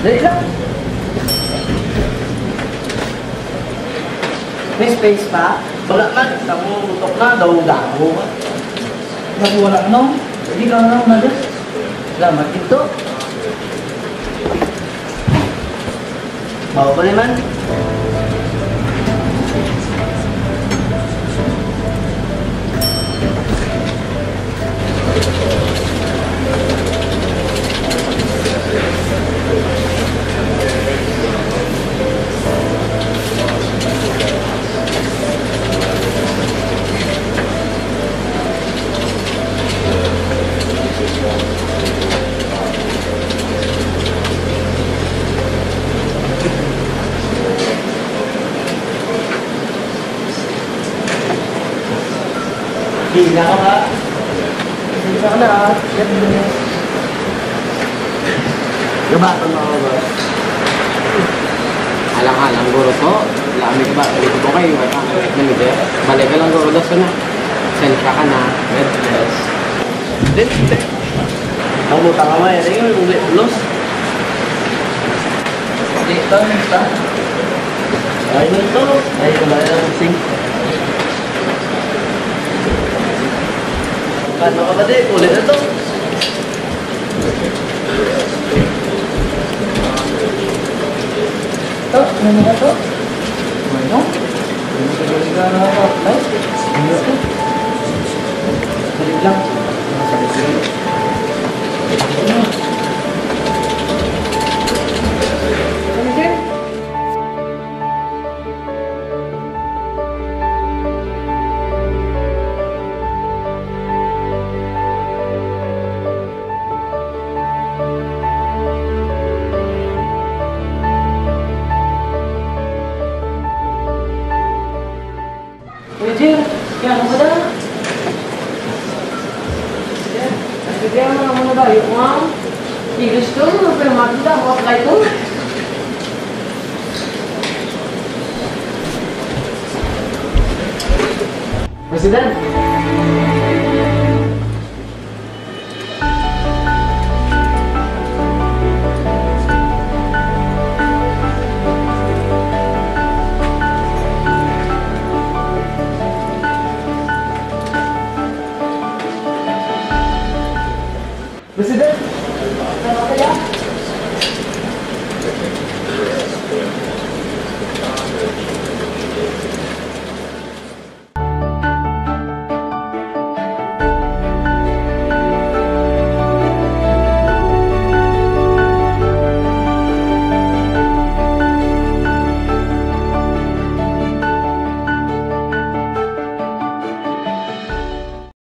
Dali lang. May space pa? Wala man. Namutok na daw gago ka. Bago wala no? Hindi ka na na dyan. Salamat ito. Bawa pa naman. Hina ka ba? Hina ka na ha? Gabatan mo ako ba? Alang-alang guro to. Lamig ba? Ito po kayo. Manager. Balik ka lang guro. Daso na. Sensya ka na. Red dress. Hindi. Ang lutang ka maya. Tingin mo ulit. Los. Dito. Basta. Ay mo ito. Ay kumali lang sing. Paano ka ba di? Ulit na ito. Ito, ano na ito? Ano? Ano ka ba na ako? Ay, ano ito? Balik lang. Masabit lang. Ano dyan? Jir, kaya ano ba na? Kaya mo naman na ba? Yung mga tigis ko, pero makita ako apply ko. President!